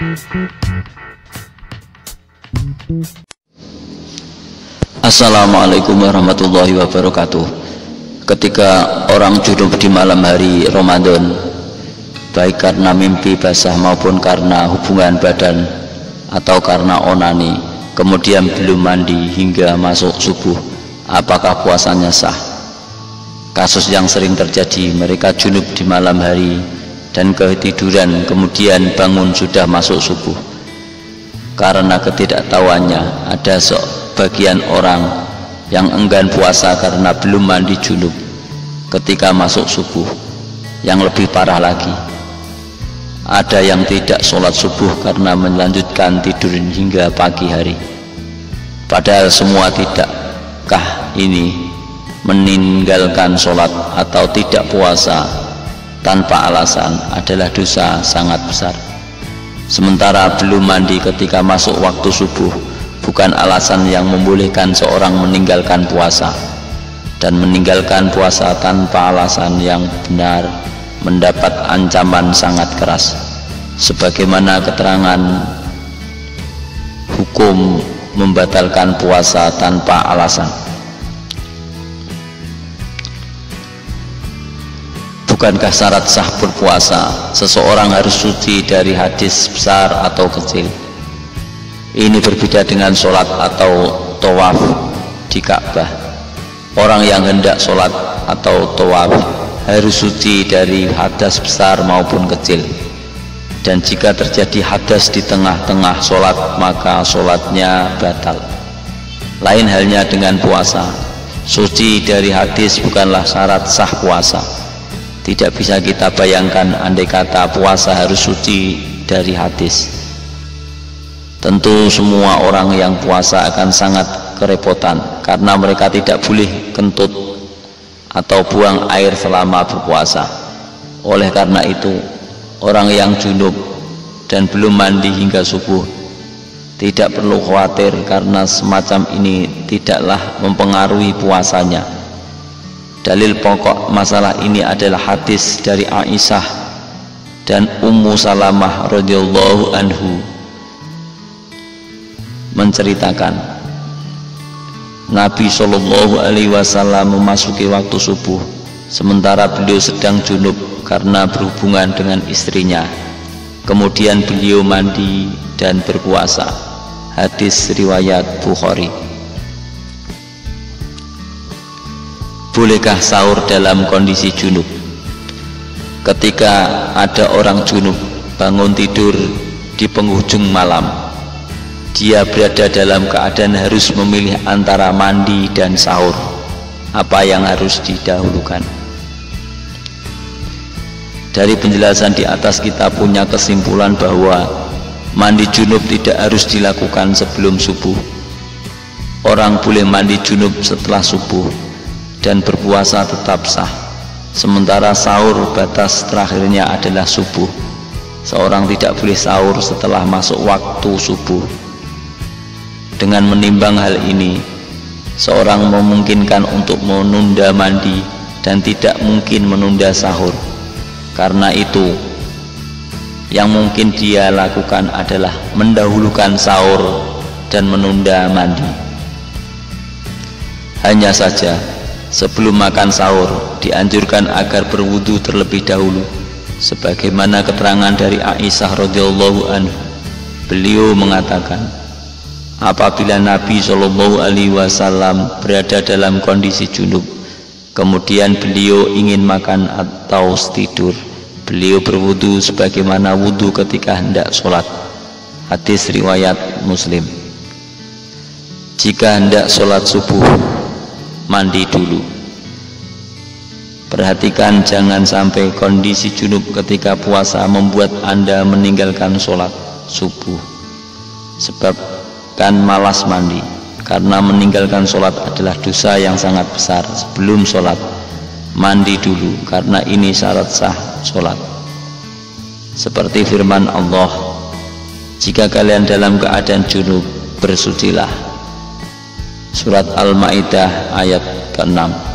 Assalamualaikum warahmatullahi wabarakatuh. Ketika orang junub di malam hari Ramadan, baik karena mimpi basah maupun karena hubungan badan atau karena onani, kemudian belum mandi hingga masuk subuh, apakah puasanya sah? Kasus yang sering terjadi, mereka junub di malam hari dan ketiduran, kemudian bangun sudah masuk subuh. Karena ketidaktahuannya, ada sebagian orang yang enggan puasa karena belum mandi junub ketika masuk subuh. Yang lebih parah lagi, ada yang tidak sholat subuh karena melanjutkan tidur hingga pagi hari. Padahal semua tidakkah ini meninggalkan sholat atau tidak puasa tanpa alasan adalah dosa sangat besar. Sementara belum mandi ketika masuk waktu subuh bukan alasan yang membolehkan seorang meninggalkan puasa, dan meninggalkan puasa tanpa alasan yang benar mendapat ancaman sangat keras, sebagaimana keterangan hukum membatalkan puasa tanpa alasan. Bukankah syarat sah berpuasa seseorang harus suci dari hadis besar atau kecil? Ini berbeda dengan sholat atau tawaf di Ka'bah. Orang yang hendak sholat atau tawaf harus suci dari hadas besar maupun kecil, dan jika terjadi hadas di tengah-tengah sholat maka sholatnya batal. Lain halnya dengan puasa, suci dari hadis bukanlah syarat sah puasa. Tidak bisa kita bayangkan andai kata puasa harus suci dari hadis. Tentu semua orang yang puasa akan sangat kerepotan karena mereka tidak boleh kentut atau buang air selama berpuasa. Oleh karena itu, orang yang junub dan belum mandi hingga subuh tidak perlu khawatir karena semacam ini tidaklah mempengaruhi puasanya. Dalil pokok masalah ini adalah hadis dari Aisyah dan Ummu Salamah radhiyallahu anhu menceritakan, Nabi Shallallahu alaihi wasallam memasuki waktu subuh sementara beliau sedang junub karena berhubungan dengan istrinya. Kemudian beliau mandi dan berpuasa. Hadis riwayat Bukhari. Bolehkah sahur dalam kondisi junub? Ketika ada orang junub bangun tidur di penghujung malam, dia berada dalam keadaan harus memilih antara mandi dan sahur. Apa yang harus didahulukan? Dari penjelasan di atas kita punya kesimpulan bahwa mandi junub tidak harus dilakukan sebelum subuh. Orang boleh mandi junub setelah subuh dan berpuasa tetap sah. Sementara sahur batas terakhirnya adalah subuh. Seorang tidak boleh sahur setelah masuk waktu subuh. Dengan menimbang hal ini, seorang memungkinkan untuk menunda mandi dan tidak mungkin menunda sahur. Karena itu, yang mungkin dia lakukan adalah mendahulukan sahur dan menunda mandi. Hanya saja, sebelum makan sahur dianjurkan agar berwudu terlebih dahulu, sebagaimana keterangan dari Aisyah radhiyallahu anha. Beliau mengatakan, apabila Nabi Shallallahu alaihi wasallam berada dalam kondisi junub, kemudian beliau ingin makan atau tidur, beliau berwudu sebagaimana wudu ketika hendak sholat. Hadis riwayat Muslim. Jika hendak sholat subuh, mandi dulu. Perhatikan jangan sampai kondisi junub ketika puasa membuat Anda meninggalkan sholat subuh. Sebabkan malas mandi, karena meninggalkan sholat adalah dosa yang sangat besar. Sebelum sholat, mandi dulu, karena ini syarat sah sholat. Seperti firman Allah, jika kalian dalam keadaan junub, bersucilah. Surat Al-Ma'idah ayat ke-6.